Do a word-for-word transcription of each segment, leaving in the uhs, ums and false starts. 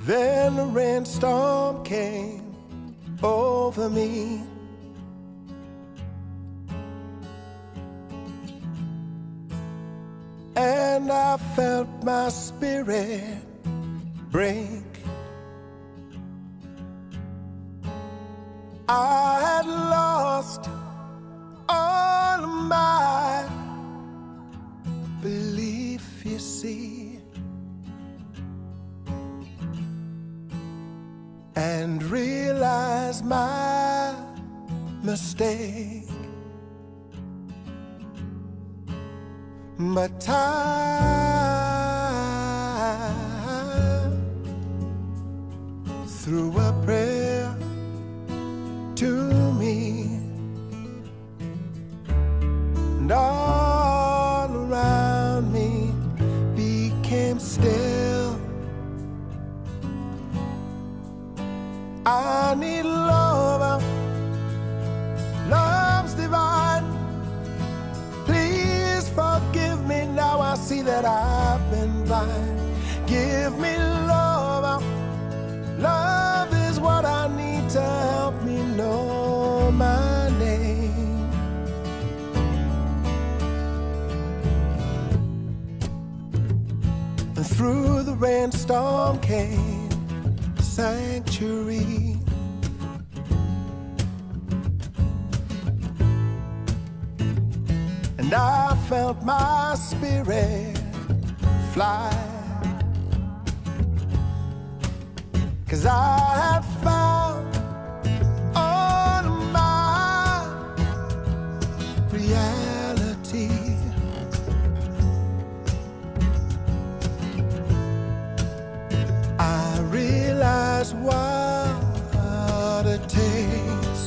Then a rainstorm came over me. And I felt my spirit break. I had lost all of my belief, you see, and realized my mistake. But time threw a prayer to me, and all around me became still. I need love, love's divine. Please forgive me, now I see that I've been blind. Give me love, love is what I need to help me know my name. And through the rainstorm came sanctuary. And I felt my spirit fly, 'cause I had found all of my reality. I realized what it takes,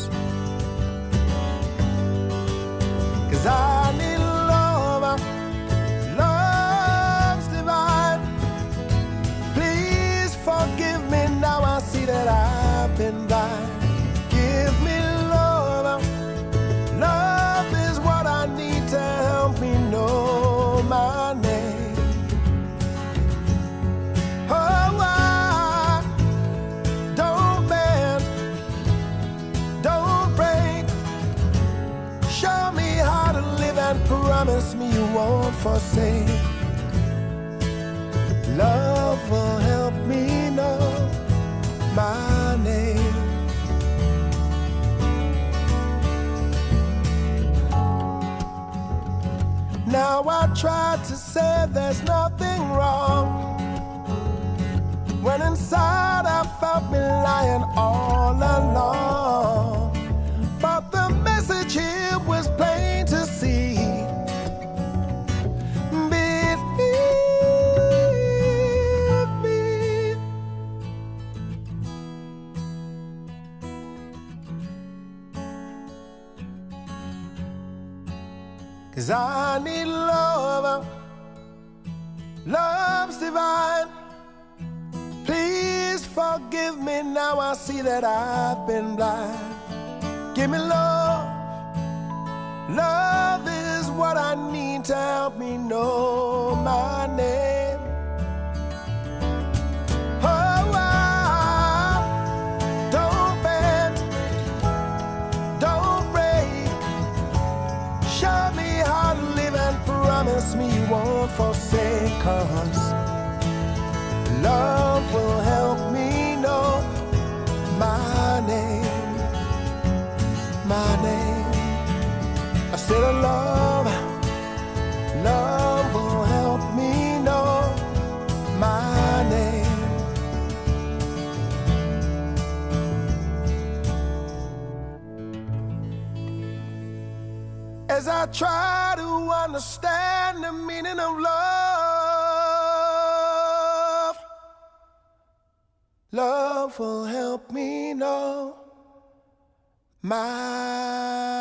'cause I need love, love's divine. Please forgive me, now I see that I've been blind. Give me love, love is what I need to help me know my name. Oh, I don't bend, don't break. Show me how to live and promise me you won't forsake. Love will help me know my name. Now I tried to say there's nothing wrong, when inside I felt me lying all along. But the message here was plain to see. Believe me. 'Cause I need love, love's divine. Please forgive me, now I see that I've been blind. Give me love, love is what I need to help me know my name. Oh, I don't bend, don't break. Show me how to live and promise me you won't forsake. 'Cause love will help me know my name, my name. I said love, love will help me know my name. As I try to understand the meaning of love, love will help me know my